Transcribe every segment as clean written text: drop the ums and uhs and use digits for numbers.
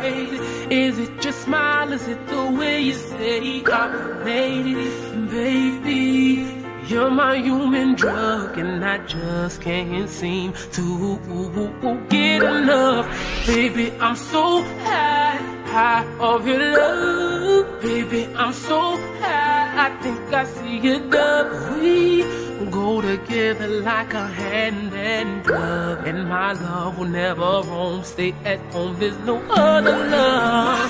crazy? Is it your smile? Is it the way you say I made it? Baby, you're my human drug, and I just can't seem to get enough. Baby, I'm so high of your love. Baby, I'm so high, I think I see it up. We go together like a hand and glove, and my love will never roam. Stay at home, there's no other love.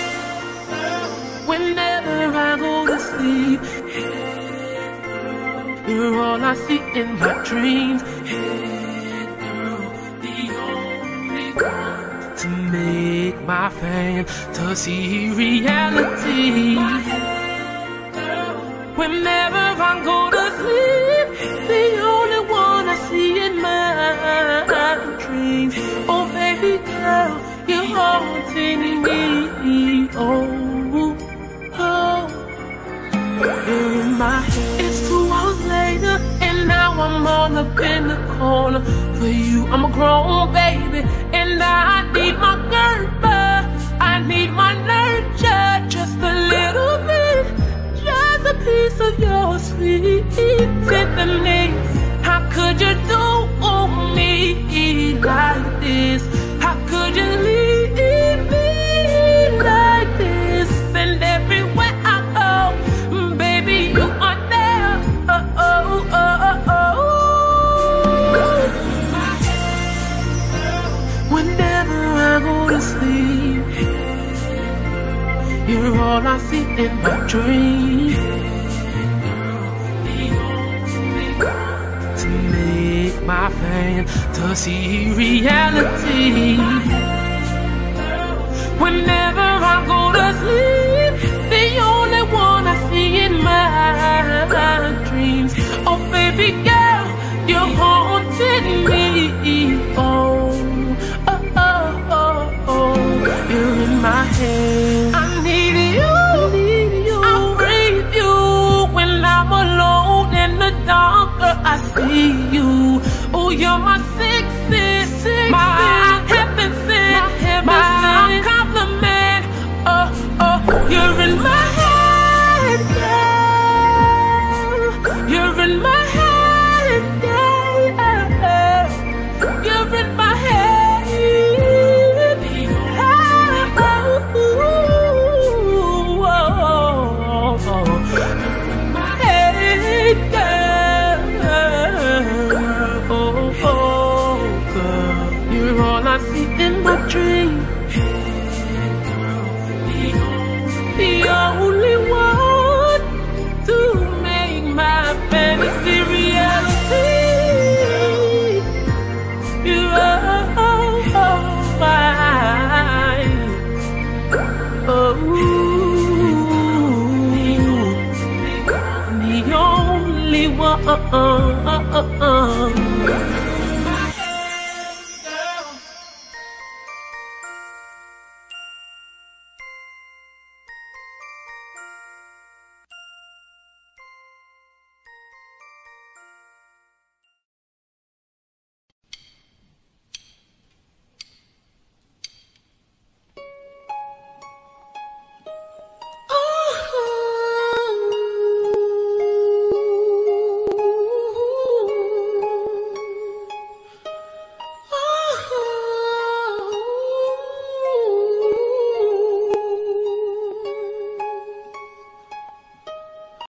Whenever I go to sleep, you're all I see in my dreams. The only one to make my fantasy reality. Whenever I go to sleep, the only one I see in my dreams. Oh baby girl, you're haunting me. Oh, oh, you're in my head. It's 2 hours later, and now I'm all up in the corner. For you, I'm a grown baby, and I need my Gerber. I need my nurture, just a little bit, just a piece of your sweet tenderness. How could you do me like this? How could you leave me like this? And everywhere I go, baby, you are there. Oh, oh, oh, oh, oh. Whenever I go to sleep, you're all I see in my dreams. To make my fantasy reality. Whenever I go to sleep, the only one I see in my dreams. Oh baby girl, you're haunting me. Oh, oh, oh, oh, oh. You're in my head. I need you. I breathe you when I'm alone in the dark. I see you. Oh, you're my sixth sense, my heaven sent, my compliment. Oh, oh, you're in my head, girl. You're in my head, girl. You're in my head. Oh, oh, oh, oh. My head, girl. Oh, oh, girl. You're all I see in my dreams. The only